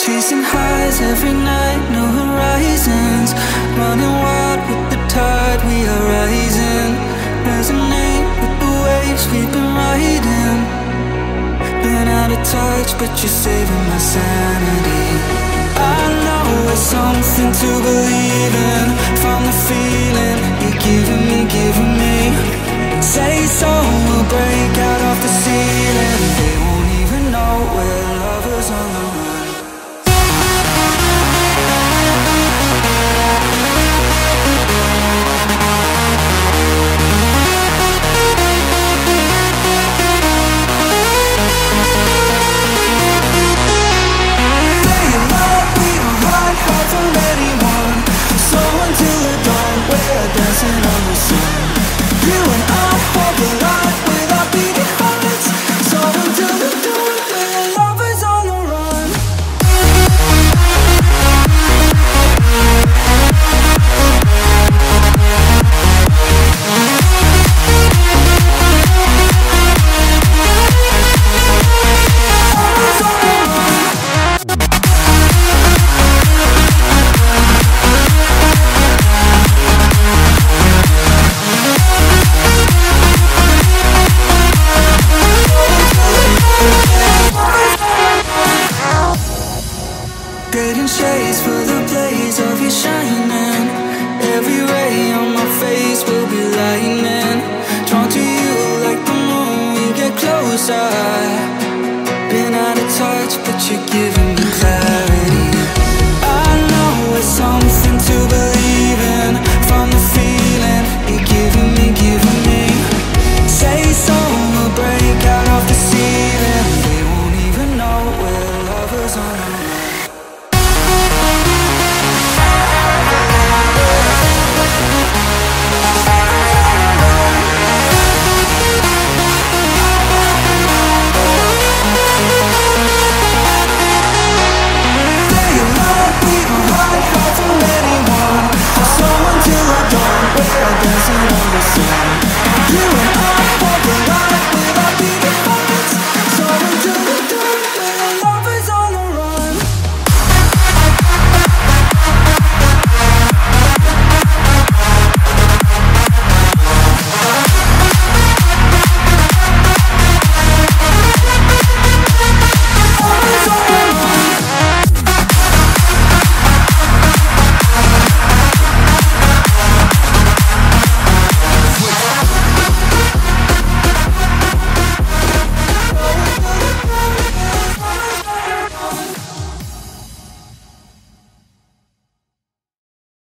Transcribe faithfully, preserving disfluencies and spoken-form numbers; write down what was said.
Chasing highs every night, no horizons. Running wild with the tide, we are rising. Resonate with the waves we've been riding. Been out of touch, but you're saving my sanity. I know it's something to believe in. From the feeling you're giving me, giving me. Say so, we'll break out off the ceiling. They won't even know we're lovers on the run. Dancing on the sun. You and I hold the line with our beating hearts. So until the dawn, we're lovers on the run. Lovers on the run. Getting shades for the blaze of you shining. Every ray on my face will be lightning. Drawn to you like the moon, we get closer. Been out of touch, but you're giving